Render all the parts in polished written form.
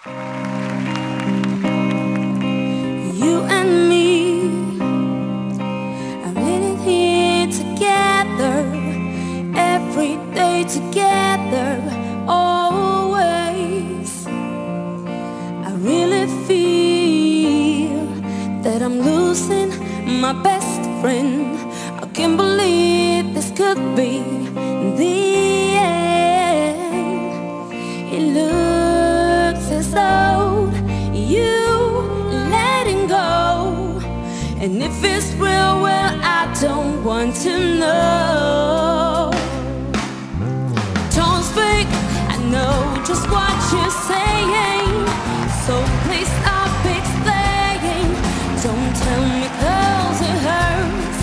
You and me are really here together, every day together, always. I really feel that I'm losing my best friend. I can't believe this could be the end. It looks as though you letting go, and if it's real, well, I don't want to know. Don't speak, I know just what you're saying, so please stop explaining. Don't tell me 'cause it hurts.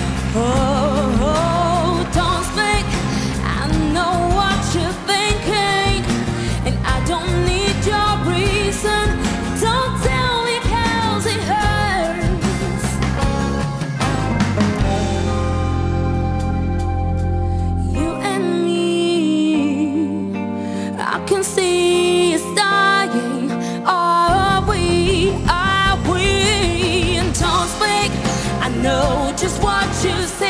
Oh, don't speak, I know what you're thinking, and I don't need your reason. Don't tell me 'cause it hurts. You and me, I can see it's dying. Are we? Are we? And don't speak, I know just what you say.